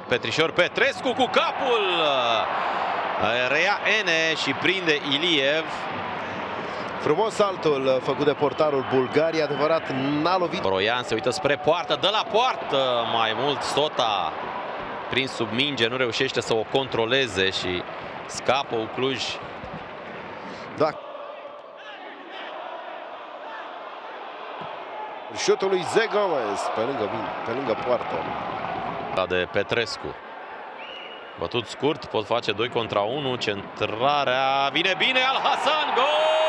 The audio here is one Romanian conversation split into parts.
Petrișor Petrescu cu capul. Reia Ene și prinde Iliev. Frumos saltul făcut de portarul Bulgariei, adevărat, n-a lovit. Roian se uită spre poartă, dă la poartă mai mult. Sota prins sub minge, nu reușește să o controleze și scapă Ucluj. Da. Șutul lui Zé Gomez pe lângă poartă. De Petrescu. Bătut scurt, pot face 2 contra 1. Centrarea vine bine, Al Hassan, gol!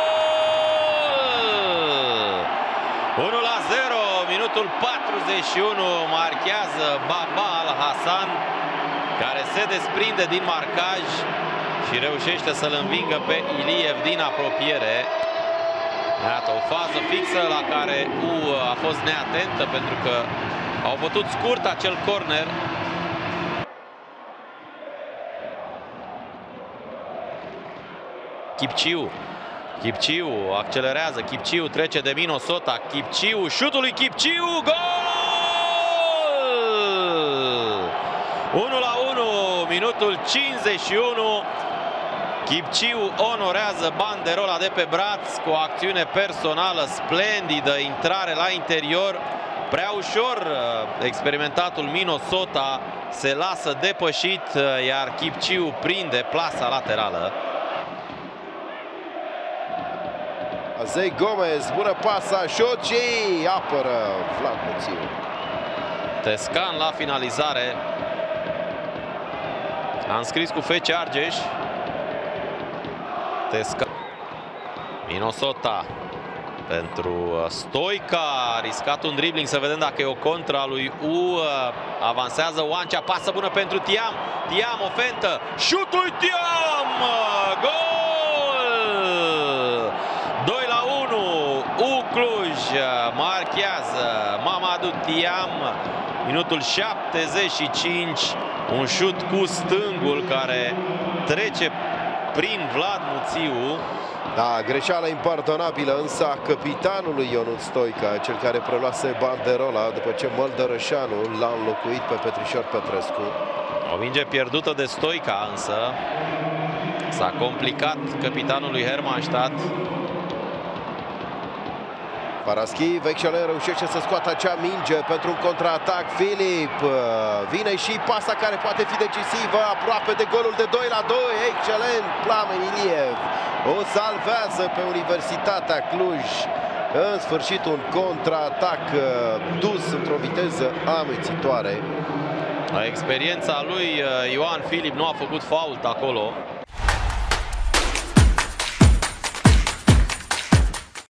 1-0, minutul 41, marchează Baba Al Hassan, care se desprinde din marcaj și reușește să-l învingă pe Iliev din apropiere. Iată, o fază fixă la care a fost neatentă pentru că au bătut scurt acel corner. Chipciu accelerează, Chipciu trece de Mino Sota, Chipciu, șutul lui Chipciu, gol! 1-1, minutul 51. Chipciu onorează banderola de pe braț cu o acțiune personală splendidă, intrare la interior. Prea ușor, experimentatul Mino Sota se lasă depășit, iar Chipciu prinde plasa laterală. Zé Gomez, bună pasa, șut și apără Vlad Muțiu. Tescan la finalizare. A înscris cu FC Argeș. Tescan. Mino Sota pentru Stoica. A riscat un dribbling, să vedem dacă e o contra a lui U. Avansează Oancea, pasă bună pentru Tiam. Tiam, o fentă. Șutul lui Tiam! Gol! 2-1. Ucluj marchează Mamadou Tiam. Minutul 75. Un șut cu stângul care trece prin Vlad Muțiu. Da, greșeală impardonabilă însă a capitanului Ionut Stoica, cel care preluase banderola după ce Măldărășanu l-a înlocuit pe Petrișor Petrescu. O minge pierdută de Stoica însă. S-a complicat capitanului Hermannstadt. Paraschiv, excelent, reușește să scoată acea minge pentru un contraatac. Filip, vine și pasa care poate fi decisivă, aproape de golul de 2-2. Excelent, Plamen Iliev o salvează pe Universitatea Cluj. În sfârșit un contraatac dus într-o viteză amețitoare. La experiența lui, Ioan Filip nu a făcut fault acolo.